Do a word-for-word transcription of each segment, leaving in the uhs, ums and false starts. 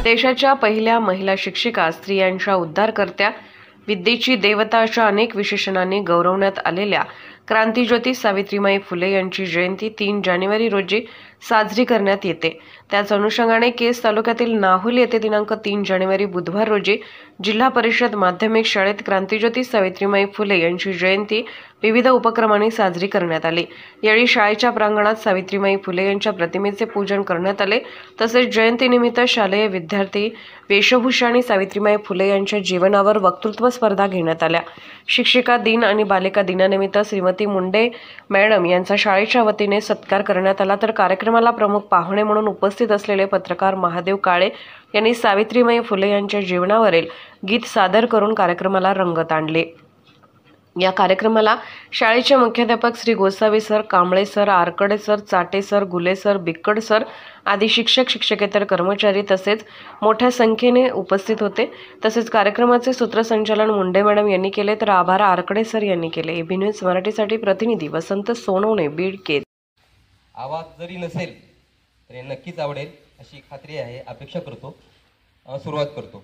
देशाच्या पहिल्या महिला शिक्षिका, स्त्रियांच्या उद्धारकर्त्या, विद्येची देवता अशा अनेक विशेषणांनी गौरवण्यात आलेल्या क्रांतिज्योती सावित्रीबाई फुले यांची जयंती तीन जानेवारी रोजी साजरी करण्यात येते। त्याच अनुषंगाने केज तालुक्यातील नाहुल येथे दिनांक तीन जानेवारी बुधवार रोजी जिल्हा परिषद माध्यमिक शाळेत क्रांतिज्योती सावित्रीबाई फुले यांची जयंती विविध उपक्रमांनी साजरी करण्यात आली। यावेळी शाळेच्या प्रांगणात सावित्रीबाई फुले यांच्या प्रतिमेचे पूजन करण्यात आले। तसेच जयंतीनिमित्त शालेय विद्यार्थी वेशभूषा आणि सावित्रीबाई फुले यांच्या जीवनावर वक्तृत्व स्पर्धा घेण्यात आल्या। शिक्षिका दिन आणि बालिका दिनानिमित्त श्रीमती मुंडे मॅडम यांचा शाळेच्या वतीने सत्कार करण्यात आला। तर कार्यक्रमाला प्रमुख पाहुणे म्हणून उपस्थित असलेले पत्रकार महादेव काळे यांनी सावित्रीबाई फुले यांच्या जीवनावरील गीत सादर करून कार्यक्रमाला रंगत आणले। या कार्यक्रमाला शाळेचे मुख्याध्यापक Shri Gosavi sir, Kamble sir, Arkade sir, Chate sir, Gule sir, Bikkad sir आदी शिक्षक, शिक्षकेतर कर्मचारी तसेच मोठ्या संख्येने उपस्थित होते। तसेच कार्यक्रमाचे सूत्रसंचालन मुंडे मॅडम यांनी केले तर आभार आरकडे सर यांनी केले। एबी न्यूज मराठीसाठी प्रतिनिधी वसंत सोनवणे, बीड, केज। आवाज जरी नसेल तरी नक्कीच आवडेल अशी खात्री आहे, अपेक्षा करतो। सुरुवात करतो।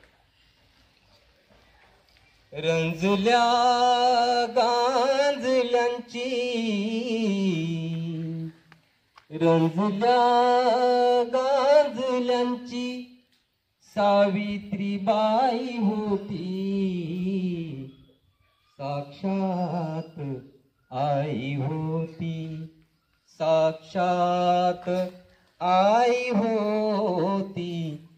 रंजल्या गांजल्यांची, रंजल्या गांजल्यांची सावित्रीबाई होती, साक्षात आई होती, साक्षात आई होती,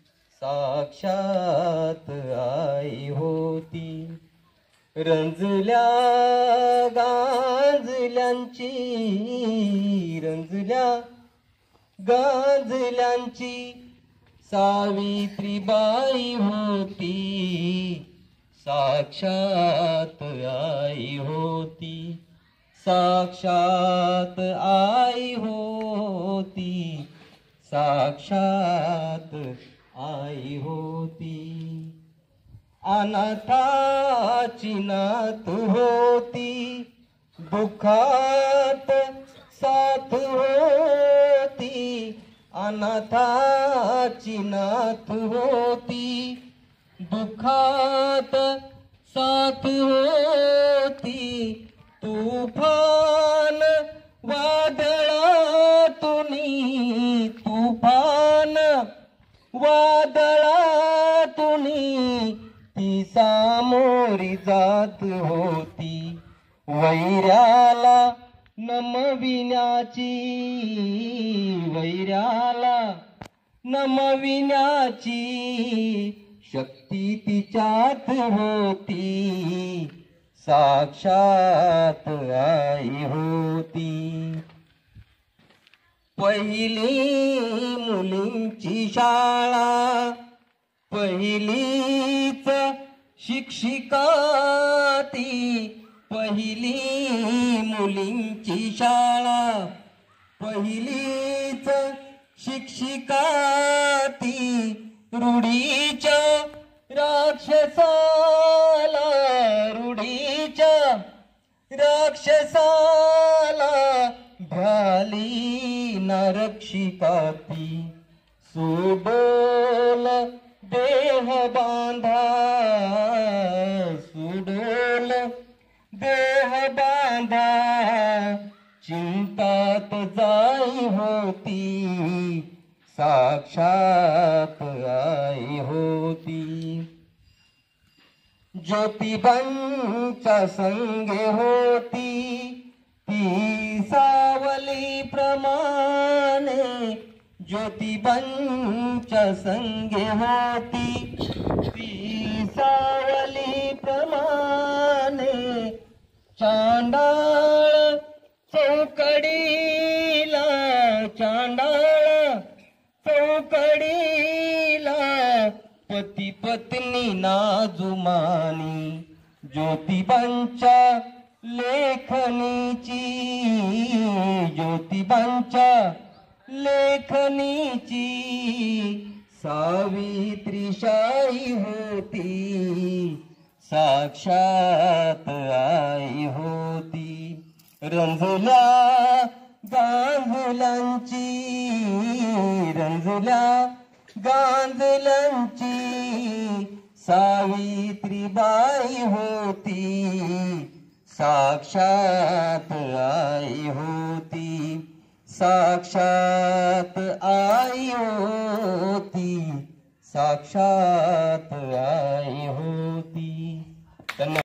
साक्षात आई होती। रंजल्या गांजल्यांची, रंजल्या गांजल्यांची सावित्रीबाई होती, साक्षात आई होती, साक्षात आई होती, साक्षात आई होती। अनाथाची नात होती, दुःखात साथ होती, अनाथाची नात होती, दुःखात साथ होती। तुफान वादळातुनी, तुफान वादळातुनी ती सामोरी जात होती, वैऱ्याला नमविण्याची, वैऱ्याला नमविण्याची शक्ती तिच्यात होती, साक्षात आई होती। पहिली मुलींची शाळा, पहिलीच शिक्षिका ती, पहिली मुलींची शाळा, पहिलीच शिक्षिका ती। रूढीच्या राक्षसाला, रूढीच्या राक्षसाला भ्याली ना रक्षिका ती। सुडोल देह बांधा, सुडोल देह बांधा चिंतात जाई होती, साक्षात आई होती। ज्योतिबांच्या संगे होती ती सावली प्रमाणे, ज्योतिबांच्या संगे होती ती सावली प्रमाणे। चांडाळ चौकडीला, चांडाळ चौकडीला पती पत्नी नाजुमानी, ज्योतिबांच्या लेखनीची, ज्योतिबांच्या लेखनीची सावित्रीशाई होती, साक्षात आई होती। रंजल्या गांजल्यांची, रंजल्या गांजलांची सावित्रीबाई होती, साक्षात आई होती, साक्षात आई होती, साक्षात आई होती. धन्यवाद.